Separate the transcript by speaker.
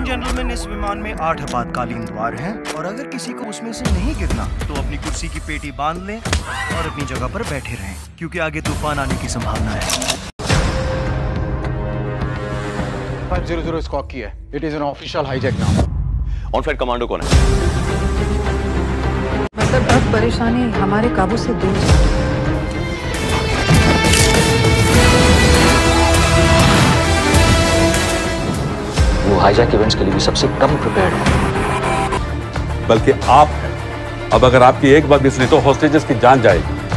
Speaker 1: And gentleman, इस विमान में 8 आपातकालीन द्वार हैं और अगर किसी को उसमें से नहीं गिरना तो अपनी कुर्सी की पेटी बांध लें और अपनी जगह पर बैठे रहें, क्योंकि आगे तूफान आने की संभावना है।
Speaker 2: 500 स्कॉक की है। It is an official hijack now.
Speaker 3: On flight commando कौन है?
Speaker 4: मतलब अब परेशानी हमारे काबू से दूर चली गई।
Speaker 5: वो हाईजैक इवेंट्स के लिए भी सबसे कम प्रिपेयर्ड है।
Speaker 6: बल्कि आप हैं। अब अगर आपकी एक बात मिस नहीं तो हॉस्टेजेस की जान जाएगी।